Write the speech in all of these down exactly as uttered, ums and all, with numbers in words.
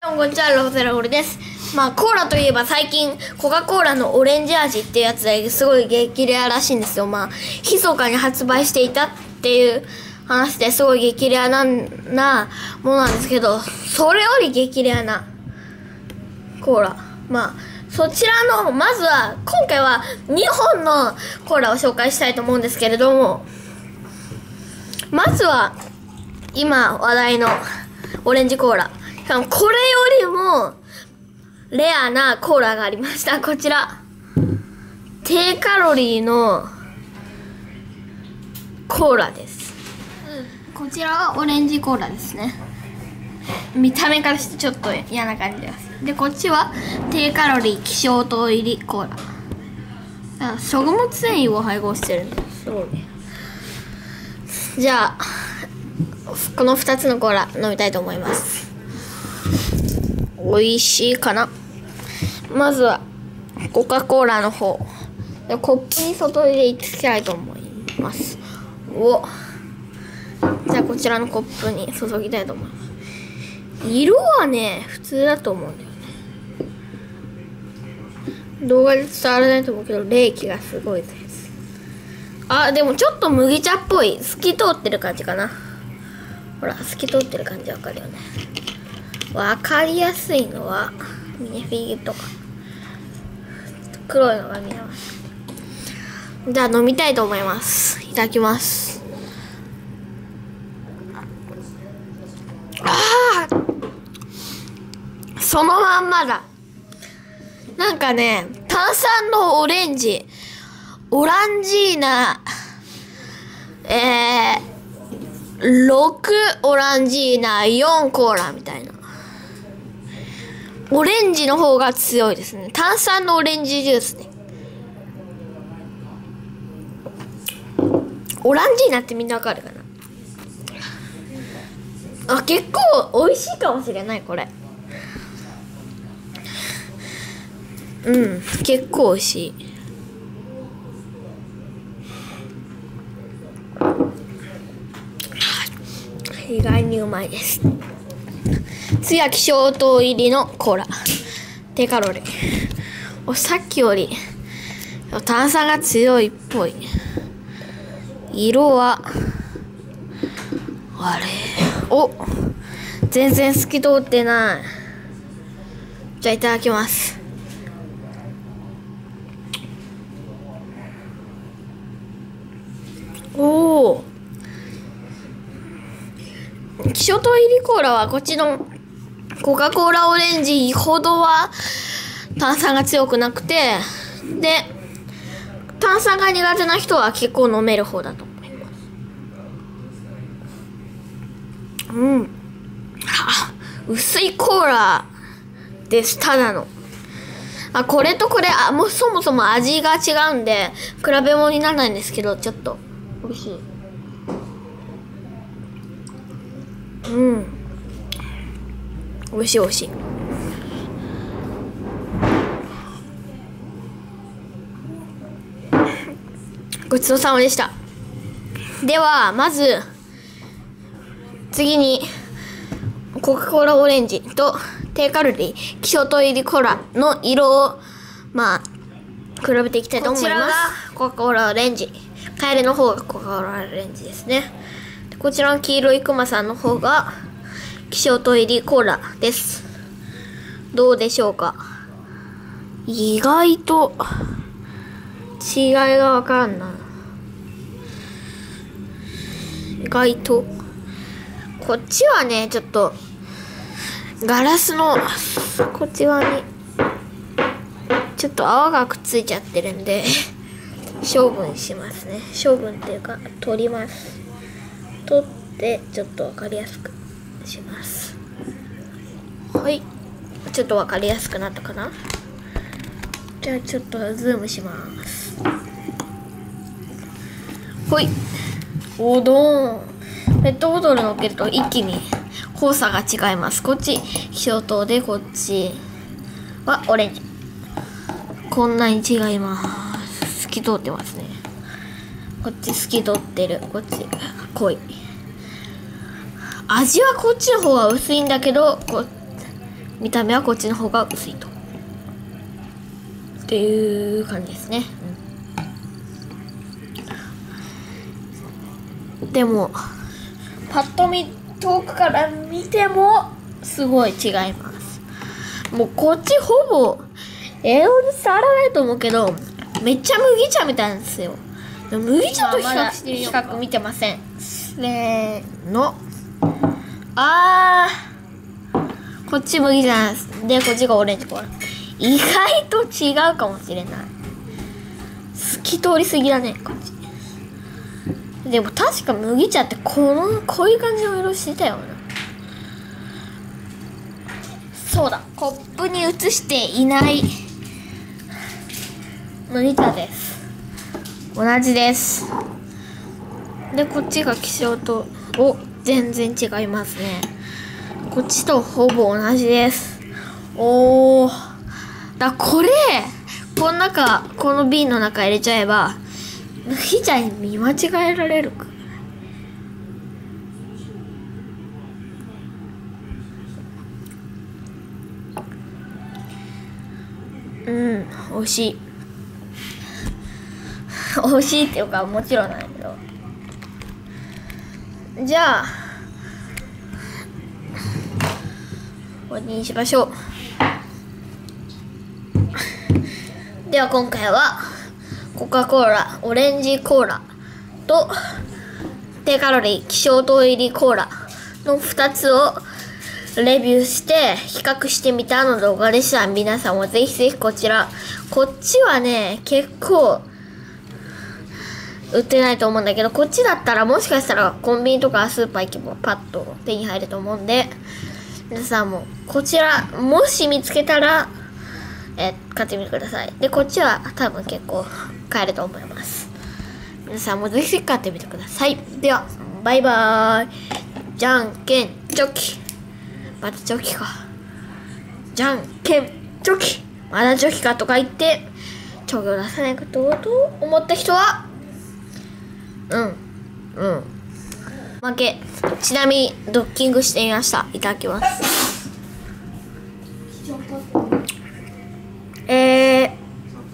こんにちは、ローゼラゴルです。まあコーラといえば最近コカ・コーラのオレンジ味っていうやつですごい激レアらしいんですよ。まあ密かに発売していたっていう話ですごい激レアななものなんですけど、それより激レアなコーラ、まあそちらのまずは今回はにほんのコーラを紹介したいと思うんですけれども、まずは今話題のオレンジコーラ、しかもこれよりもレアなコーラがありました。こちら低カロリーのコーラです。こちらはオレンジコーラですね。見た目からしてちょっと嫌な感じです。でこっちは低カロリー希少糖入りコーラ。あ、食物繊維を配合してるんです。すごいね。じゃあこのふたつのコーラ飲みたいと思います。美味しいかな。まずはコカ・コーラの方、コップに外入れいきたいと思います。お、じゃあこちらのコップに注ぎたいと思います。色はね普通だと思うんだよね。動画で伝わらないと思うけど冷気がすごいです。あ、でもちょっと麦茶っぽい、透き通ってる感じかな。ほら透き通ってる感じわかるよね。わかりやすいのはミネフィギュとか黒いのが見えます。じゃあ飲みたいと思います。いただきます。ああ、そのまんまだ。なんかね、炭酸のオレンジ、オランジーナ、えー、ろくオランジーナ、よんコーラみたいな。オレンジの方が強いですね。炭酸のオレンジジュースね。オランジーナってみんなわかるかな。あ、結構美味しいかもしれないこれ。うん、結構美味しい。意外にうまいです。次は希少糖入りのコーラ、低カロリー。お、さっきより炭酸が強いっぽい。色はあれ、お、全然透き通ってない。じゃあいただきます。おお、希少糖入りコーラはこっちのコカ・コーラオレンジほどは炭酸が強くなくて、で炭酸が苦手な人は結構飲める方だと思います。うん、は薄いコーラです。ただのあ、これとこれ、あ、もうそもそも味が違うんで比べ物にならないんですけど、ちょっと美味しい。うん、美味しい美味しい。ごちそうさまでした。ではまず次にコカ・コーラオレンジと低カロリー希少糖入りコーラの色をまあ比べていきたいと思います。こちらがコカ・コーラオレンジ、カエルの方がコカ・コーラオレンジですね。こちらの黄色いクマさんの方が希少糖入りコーラです。どうでしょうか。意外と違いがわからんな。意外とこっちはねちょっとガラスのこっち側にちょっと泡がくっついちゃってるんで処分しますね。処分っていうか取ります。取ってちょっとわかりやすくします。はい、ちょっとわかりやすくなったかな。じゃあちょっとズームします。ほい、おどーん。ペットボトルのっけると一気に濃さが違います。こっち希少糖でこっちはオレンジ。こんなに違います。透き通ってますね。こっち透き通ってる、こっち濃い。味はこっちの方が薄いんだけどこ見た目はこっちの方が薄いとっていう感じですね、うん、でもパッと見遠くから見てもすごい違います。もうこっちほぼ英語で伝わらないと思うけど、めっちゃ麦茶みたいなんですよ。麦茶と比較してみようか。比較見てません。せーの。あー、こっち麦茶なんです。で、こっちがオレンジコーラ。意外と違うかもしれない。透き通りすぎだね、こっち。でも確か麦茶ってこの、こういう感じの色してたよな。そうだ、コップに移していない麦茶です。同じです。で、こっちが希少と、お、全然違いますね。こっちとほぼ同じです。おー。だ、これ、この中、この瓶の中入れちゃえば、麦茶に見間違えられるか。うん、美味しい。美味しいっていうか、もちろんなんだけど。じゃあ、これにしましょう。では今回は、コカ・コーラ、オレンジコーラと、低カロリー、希少糖入りコーラのふたつをレビューして比較してみたの動画でした。皆さんもぜひぜひこちら。こっちはね、結構売ってないと思うんだけど、こっちだったらもしかしたらコンビニとかスーパー行けばパッと手に入ると思うんで、皆さんもこちらもし見つけたらえ買ってみてください。で、こっちは多分結構買えると思います。皆さんもぜひぜひ買ってみてください。では、バイバーイ。じゃんけんチョキ。またチョキか。じゃんけんチョキ。まだチョキかとか言ってチョキを出さないことと思った人はうんうん負け。ちなみにドッキングしてみました。いただきます。えー、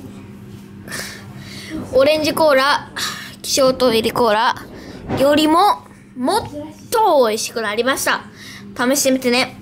オレンジコーラ、希少糖入りコーラよりももっと美味しくなりました。試してみてね。